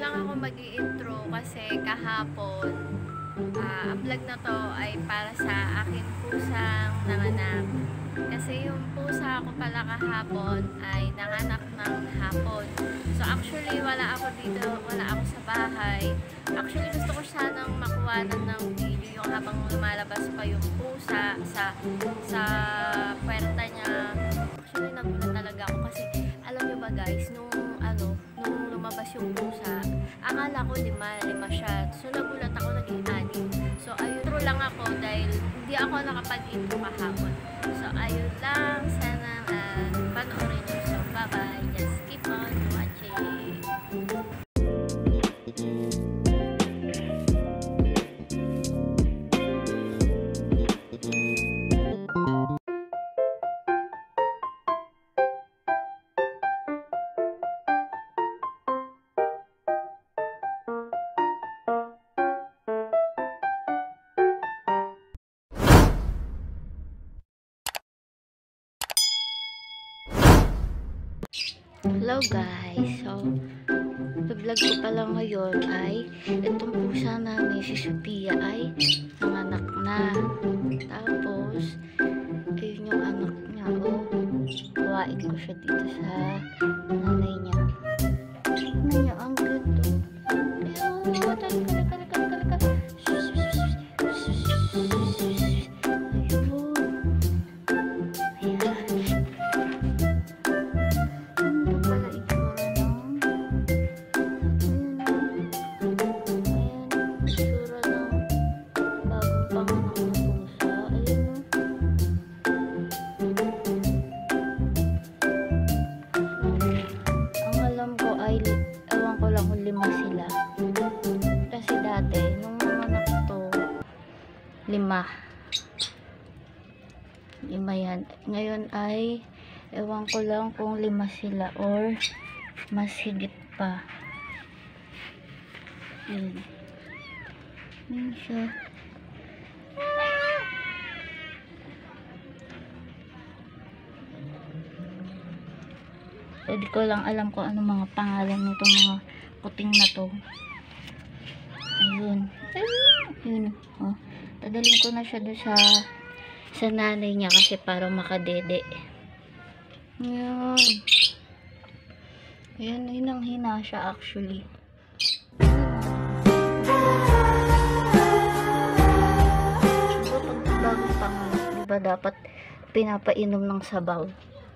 lang ako mag-i-intro kasi kahapon, ang vlog na to ay para sa aking pusang nanganak. Kasi yung pusa ko pala kahapon ay nanganak ng hapon. So actually wala ako dito, wala ako sa bahay. Actually gusto ko sanang makuhanan ng video yung habang lumalabas pa yung pusa sa puwerta niya. Actually nagulat talaga ako kasi alam nyo ba guys, nung lumabas yung pusa, akala ko lima siya. So nagulat ako, naging 6. So ayun, true lang ako dahil hindi ako nakapag-intro kahapon. So ayun lang, sana panoorin nyo. So bye bye, just keep on watching. Hello guys, so vlog ko pala ngayon ay itong pusa namin si Sophia ay nanganak na. Tapos ayun yung anak niya, kuhain ko siya dito sa nanay niya. Tignan niya, ang ganda. Ayun, talika. Ewan ko lang kung 5 sila. Kasi dati, nung nanganak to, 5 yan. Ngayon ay, ewan ko lang kung 5 sila or mas higit pa. Yun. Yun siya. Hindi ko lang alam kung ano mga pangalan nitong mga kuting na to. Ayun. Ayun. Oh. Tadalhin ko na siya doon sa nanay niya kasi para makadede. Ayun. Ayun, hinang-hina siya actually. Siguro pag bagong panganak, diba dapat pinapainom ng sabaw?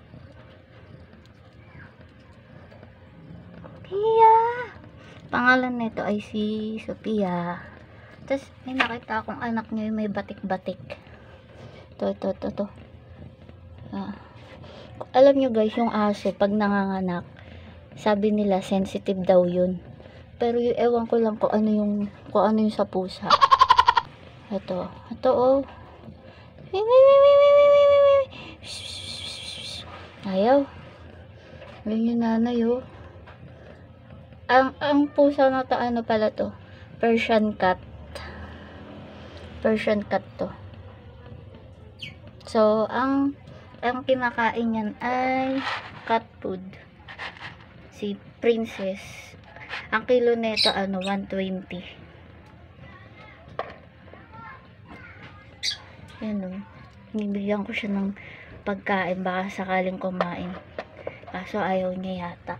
Pangalan nito ay si Sophia. Tapos may nakita akong anak niya may batik-batik. To. Alam nyo guys, yung aso pag nanganganak, sabi nila sensitive daw yun. Pero yung ewan ko lang kung ano yung sa pusa. Ito oh. Ayaw. Ayun yung nanay oh. Ang pusa na to, ano pala to? Persian cat. Persian cat to. So, ang kinakain niyan ay cat food. Si Princess. Ang kilo nito, 120. Yan o. Nibigyan ko siya ng pagkain. Baka sakaling kumain. Kaso ayaw niya yata.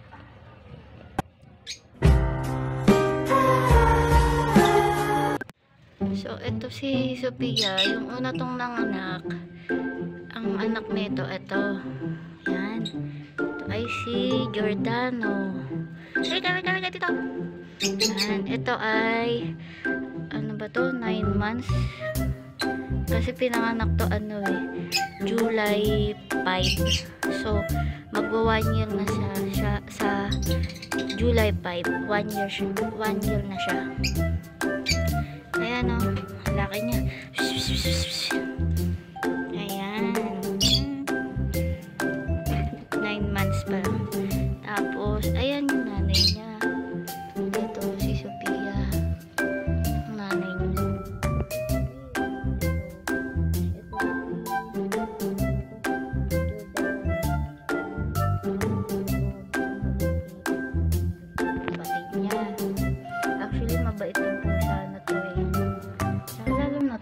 So, ito si Sophia, yung una tong nanganak. Ang anak nito, ito. Yan. Ito ay si Giordano. Ay, kami dito. Yan. Ito ay, ano ba to? 9 months. Kasi pinanganak to, July 5. So, magwa 1 year na siya sa July 5. 1 year na siya. Ayan o, laki niya. Ayan. 9 months pa lang. Tapos, ayan yung nanay niya. Ito si Sophia. Ang nanay niya. Batid niya.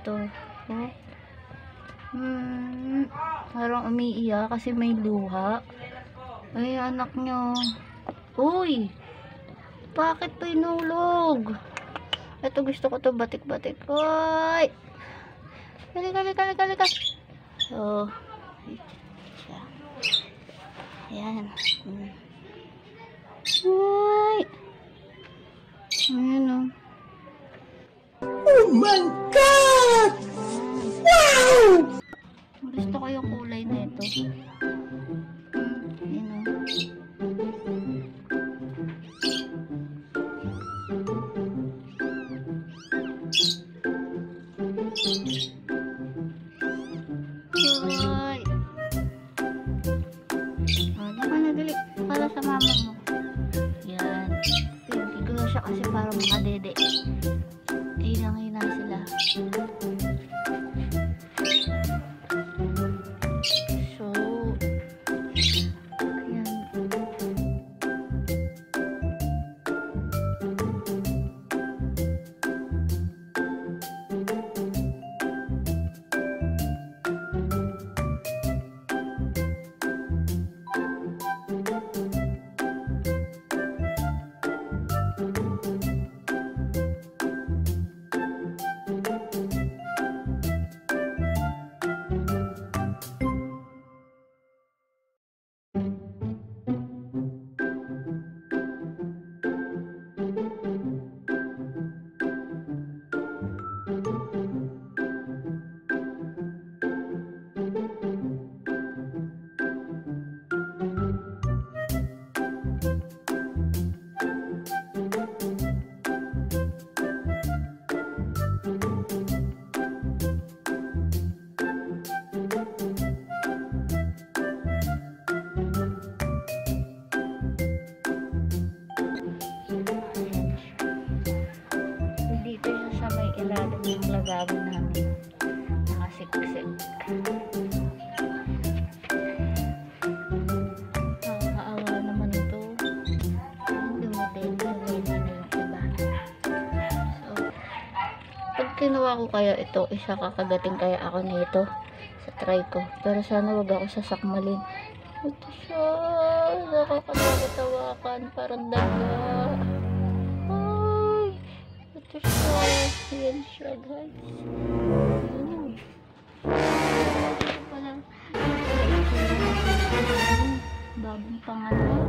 to. Oh. Parang umiiyak kasi may luha. Ay, anak nyo. Uy! Bakit to inulog? Ito gusto ko to batik-batik. Uy! Kali. So, ayan. Uy! Ayan o. Oh my God! Wow! Gusto ko yung kulay na ito. Ayan o. Uy! Ano ka nadali? Para sa mama mo. Yan. Hindi siya kasi para makadede. Hinang-hina sila. So, ayan. Dito siya sa may ilalim ng lagawan namin. Nakasiksik. Nakakaawa naman ito. Dumating na yung iba. So, pag kinuha ko kaya ito, isa kakagating kaya ako nito sa try ko. Pero sana wag ako sasakmalin. Ito siya. Nakakatawa-tawakan. Parang daga. Ito siya. Ayan siya, guys. Ayan. Ito pala. Bagong panganak.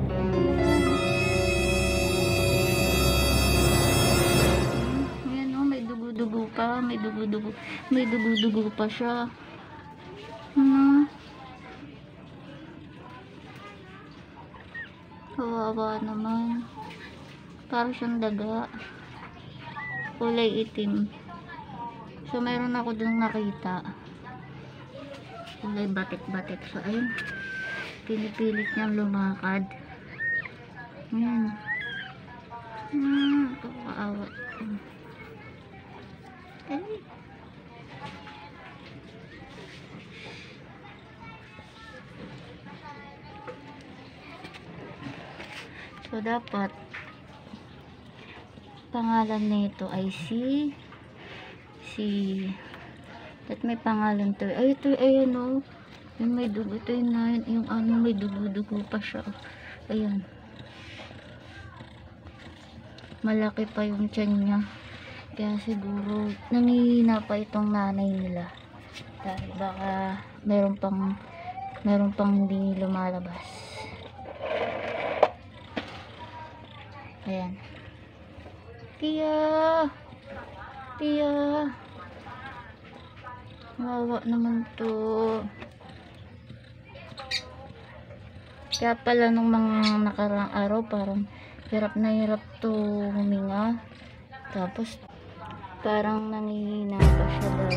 Ayan o, may dugo-dugo pa. May dugo-dugo pa siya. Kawawa naman. Parang siyang daga. Kulay itim. So, meron ako dun nakita. Kulay batik-batik. So, ayun. Pinipilit niyang lumakad. Ayan. Kakaawa. Ay. So, dapat pangalan nito ay si at may pangalan to. Ay, ito, ayan o. Yung may dugo, ito yung ano, may dugo-dugo pa siya. Ayan. Malaki pa yung tiyan niya. Kaya siguro, nangihina pa itong nanay nila. Dahil baka meron pang hindi lumalabas. Ayan. Tia! Wawa naman to. Kaya pala nung mga nakaraang araw parang hirap na hirap to huminga. Tapos parang nangihina pa siya dahil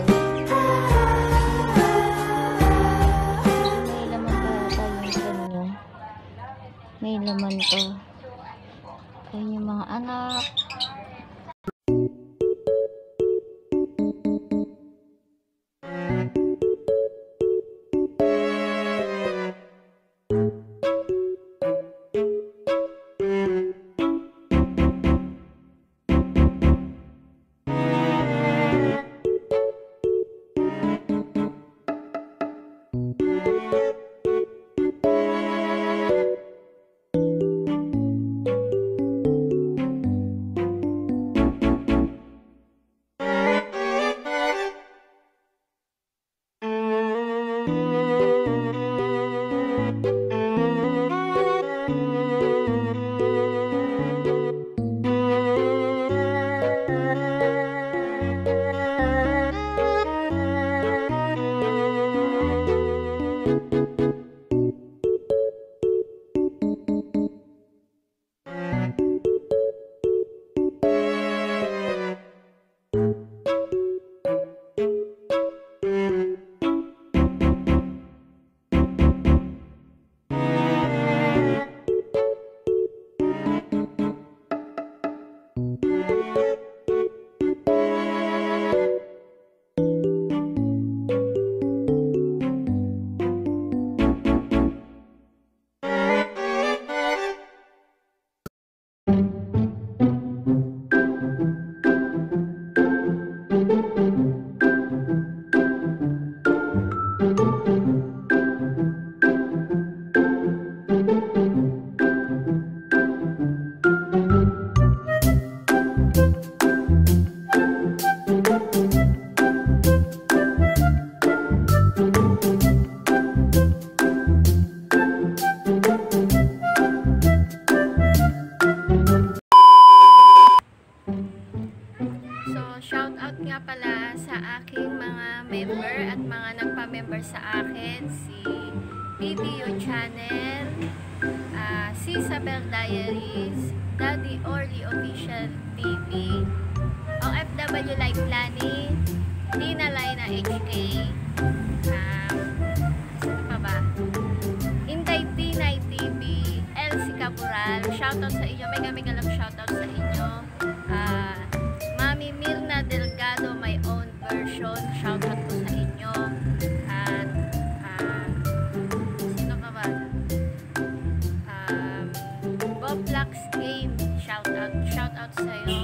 may laman pa tayo sa inyo. May laman pa. Ayun yung mga anak. Shout out nga pala sa aking mga member at mga nagpa-member sa akin, si PBO Channel, si Isabel Diaries, Daddy Orly Official TV, OFW Life Planning, Tina Laina HK, sino pa ba? Intay Tinay TV, Elsie Caporal, shoutout sa inyo, mega lang shoutout sa inyo. Mami Mirna Delgado, my own version, shoutout po sa inyo. At sino pa ba? Boblax Game, shoutout sa iyo.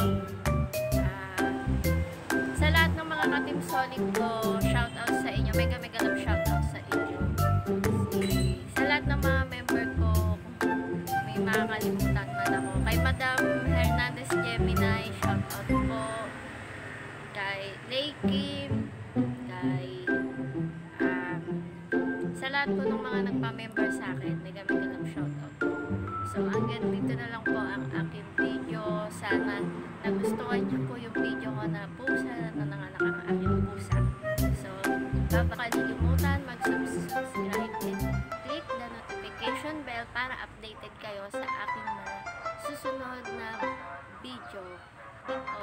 Sa lahat ng mga ka-team solid ko, shoutout sa inyo, mega lang shoutout sa inyo. Sa lahat ng mga member ko, may makakalimutan man ako. Kay Madam Hernandez Gemini, shoutout po. Kay Lay Kim, kay sa lahat po ng mga nagpa-member sa akin, mega lang shoutout po. So hanggang dito na lang po ang aking video. Sana nagustuhan niyo po yung video ko na pusa na nanganak ang aking pusa. So babakalimutan mag-subscribe and click the notification bell para updated kayo sa aking mga susunod na video dito